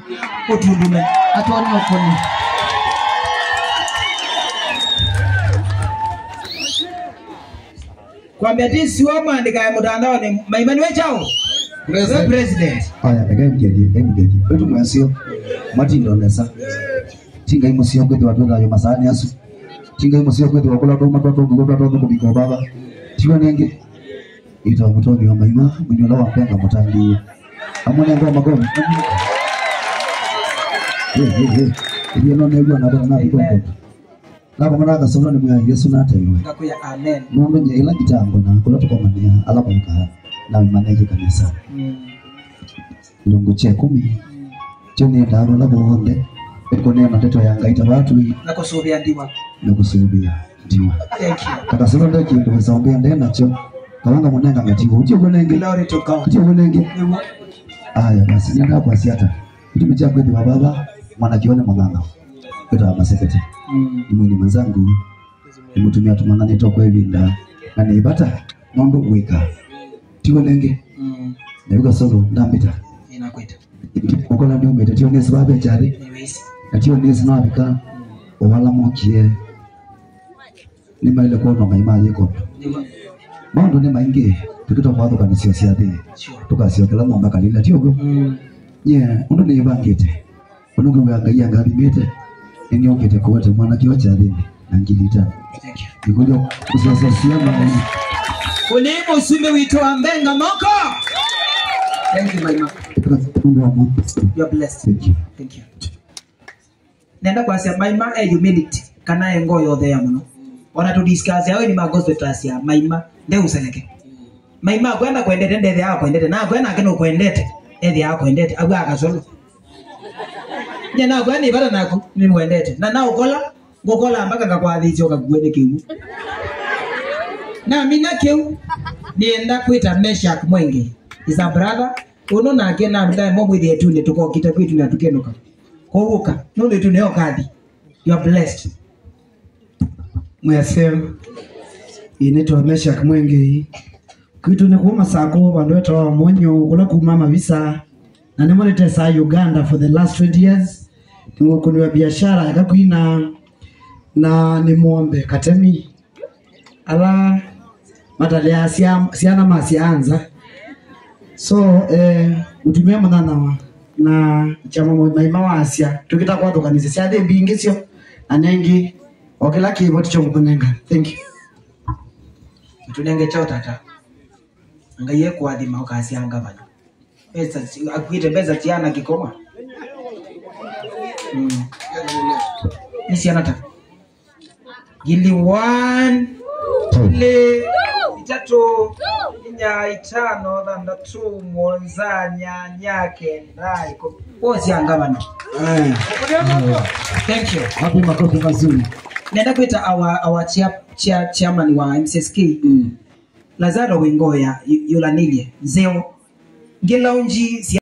Utundume atwani okoni kwa mbetisi wa maandika ya mtandao ni Maimani wechao president aya ngeni wetu mwasio matindo nesa tinga imusio kwetu watu wa masani asu tinga imusio kwetu wakula ndo matoto ngoto kubiko baba tiwa nenge ita mutoni wa Maima mwenye wa penga mutangi amone ndo magomi iyo no negwa na bikombo nabo mwana gasoma ni mwa Yesu na tayiwe ngakuya amen mungu nje ila kitambo na kula tukomania alabaika na manege kanisa ndungu che 10 choni ndaro la bonde ekone na teto yanga ita watu nakusubia ndiwa thank you kata solo ndo kintu kusombea ndena cho kawanga mwananga ngatiwo uti ubonenge glory to God uti ubonenge aya basi nyanga kwa siata uti mcha kwetu baba mwana kione mwananga kwetu masekete mwini mwenzangu nimutumia tumangane toko hivi nda na nibata nondo weka tiwo nenge Nebuka solo ndambita inakwita ukola ndio umetatio nesi babe chari niwezi atio nesi na abika owala mokie ni maile kwa no Maima yeko mondo ni mainge tukito kwa kanisa sia de tukasio kala momba kalila tio go undo ni bangete undo ngo ngaya ngali mete ni ongete kwa watu mwana kio chari angilita thank you nikujo kusasa sia na Ulimo usume wito wa mbenga moko. Thank you Maima. You are blessed. Thank you. Nenda kwa sia Maima humility kana engo yothe ya muno. Wana tu discuss yao ni magospel class ya Maima nde useleke. Maima kwenda kwendete ndethe yako kwendete na kwenda kino kwendete ndethe yako kwendete agwa akasolo. Nyana kwani ibara nako ni kwendete na ukola ngokola mpaka ngakwathithio kakuene kiu. Na mina keu nienda kwita Meshak Mwenge is a brother uno na kena mdae momu idhi etune tuko kita kwetu na tukenuka kuhuka nundo etune okadi you are blessed mweseo inetwa Meshak Mwenge kwitu ni kuma sako bandu etwa monyo kula kumama visa na nemolete sa Uganda for the last 20 years ni wa biashara yakakuina na ni muombe katemi ala matalia siana masianza so utumia mwanana na chama Maima wa Asia tukita kwa kanisa sia de bingisio anengi okela kibo ticho mkunenga thank you tunenge chao tata ngaye kwa dhima ukasianga bana pesa akuite pesa tiana kikoma nisiana tata gili 1 le itatu nya itano dhanda tu monzanya nyake ndai kozi angabana thank you hapo makofi mazuri nenda kuita our chairman wa MCSK Lazaro Wengoya Yulanilie Zeo Ngelaunji